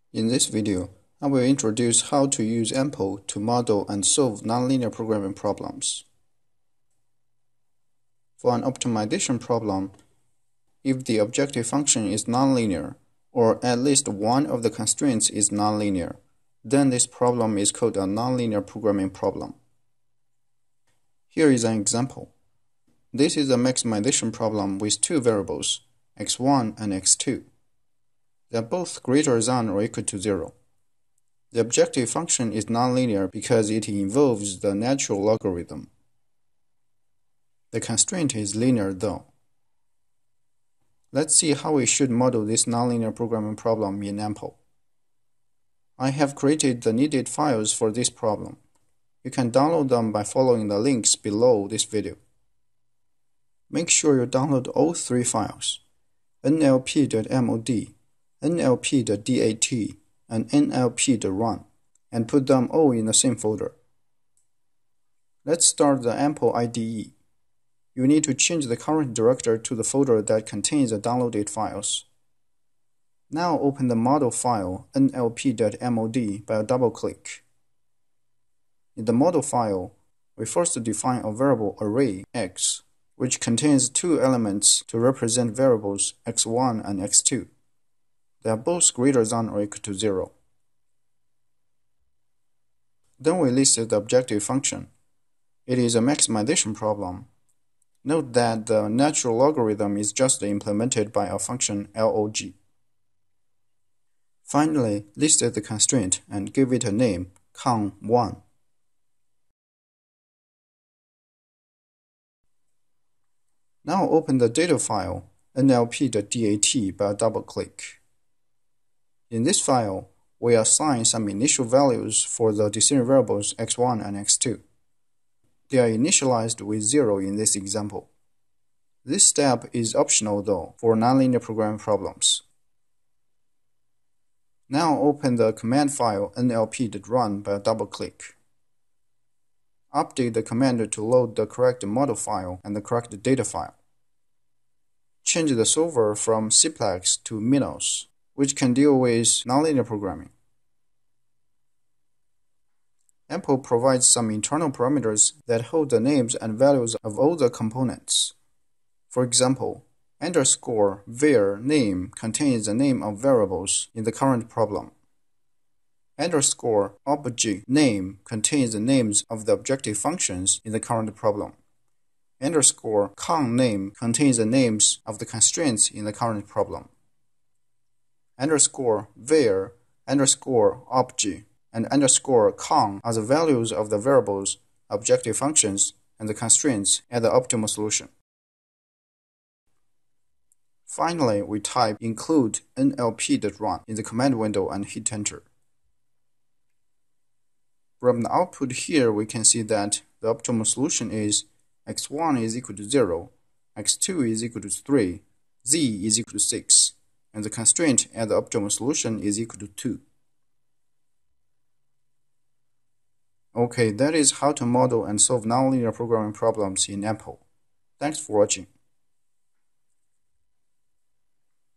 In this video, I will introduce how to use AMPLE to model and solve nonlinear programming problems. For an optimization problem, if the objective function is nonlinear, or at least one of the constraints is nonlinear, then this problem is called a nonlinear programming problem. Here is an example. This is a maximization problem with two variables, x1 and x2. They are both greater than or equal to 0. The objective function is nonlinear because it involves the natural logarithm. The constraint is linear though. Let's see how we should model this nonlinear programming problem in AMPLE. I have created the needed files for this problem. You can download them by following the links below this video. Make sure you download all three files, nlp.mod, nlp.dat, and nlp.run, and put them all in the same folder. Let's start the AMPLE IDE. You need to change the current directory to the folder that contains the downloaded files. Now open the model file nlp.mod by a double click. In the model file, we first define a variable array x, which contains two elements to represent variables x1 and x2. They are both greater than or equal to 0. Then we listed the objective function. It is a maximization problem. Note that the natural logarithm is just implemented by a function log. Finally, listed the constraint and give it a name, con1. Now open the data file, nlp.dat, by a double click. In this file, we assign some initial values for the decision variables x1 and x2. They are initialized with 0 in this example. This step is optional though for nonlinear programming problems. Now open the command file nlp.run by a double click. Update the command to load the correct model file and the correct data file. Change the solver from Cplex to Minos, which can deal with nonlinear programming. AMPLE provides some internal parameters that hold the names and values of all the components. For example, _var name contains the name of variables in the current problem. _obj name contains the names of the objective functions in the current problem. _con name contains the names of the constraints in the current problem. _var, _obj, and _con are the values of the variables, objective functions, and the constraints at the optimal solution. Finally, we type include nlp.run in the command window and hit enter. From the output here, we can see that the optimal solution is x1 is equal to 0, x2 is equal to 3, z is equal to 6, and the constraint at the optimal solution is equal to 2. Okay, that is how to model and solve nonlinear programming problems in AMPLE. Thanks for watching.